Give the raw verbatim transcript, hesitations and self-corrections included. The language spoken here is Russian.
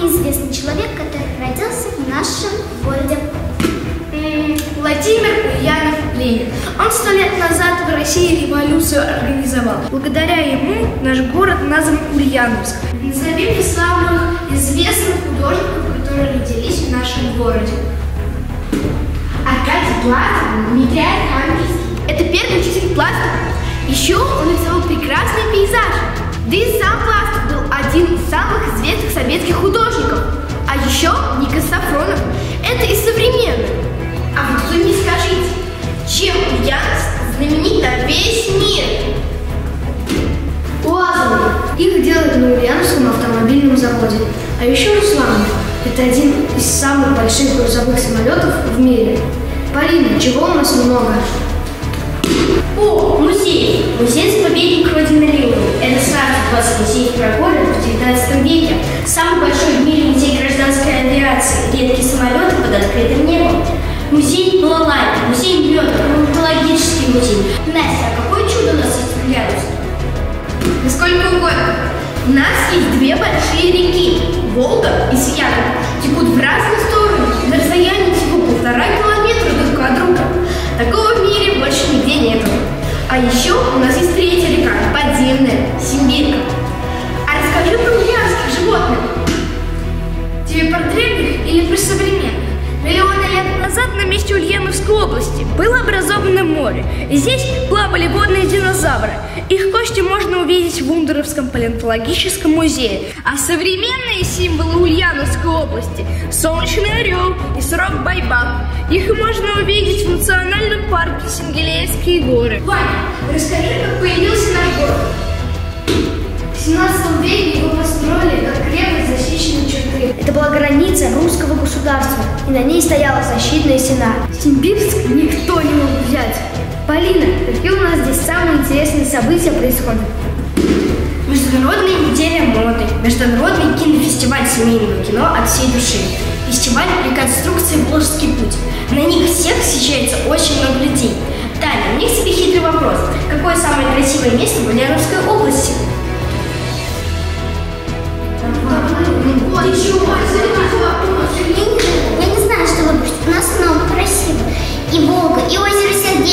самый известный человек, который родился в нашем городе? Владимир Ульянов Ленин. Он сто лет назад в России революцию организовал. Благодаря ему наш город назван Ульяновск. Назови мне самых известных художников, которые родились в нашем городе. Аркадий Платов, Дмитрий Архангельский. Это первый учитель Пластов. Еще он рисовал прекрасный пейзаж. Да и сам Пластов был один из самых известных советских художников. А еще Никос Сафронов. Это и современный. А вот вы мне скажите, чем Ульяновск знаменит на весь мир? УАЗами. Их делают на Ульяновском автомобильном заводе. А еще Руслан. Это один из самых больших грузовых самолетов в мире. Полина, чего у нас много? О, музей! Музей заповедник Родины Ленина. Это старый двадцать музеев про город в девятнадцатом веке. Самый большой в мире музей гражданской авиации. Редкие самолеты под открытым небом. Музей Балалайки, музей меда, палеонтологический музей. Настя, а какое чудо у нас есть в Ульяновске? Насколько угодно. У нас есть две большие реки, Волга и Святополь, текут в разные стороны, на расстоянии всего полтора километра друг от друга. Такого в мире больше нигде нету. А еще у нас есть третья река, подземная, Симбирка. А расскажи про ульяновских животных. Тебе про древних или про современных? Миллионы лет назад на месте Ульяновской области было образовано море. Здесь плавали водные динозавры. Их кости можно увидеть в Ундеровском палеонтологическом музее. А современные символы Ульяновской области – солнечный орел и срок-байбак. Их можно увидеть в национальном парке Сингелейские горы. Ваня, расскажи, как появился наш город. В семнадцатом веке его построили как крепость защищенной черты. Это была граница русского государства, и на ней стояла защитная стена. Симбирск никто не мог взять. Полина, какие у нас здесь самые интересные события происходят? Международная неделя моды, международный кинофестиваль семейного кино от всей души, фестиваль реконструкции «Волжский путь». На них всех съезжается очень много людей. Таня, у меня к тебе хитрый вопрос. Какое самое красивое место в Ульяновской области? Я не знаю, что выбрать. У нас много красиво. И Волга, и озеро Сердечко.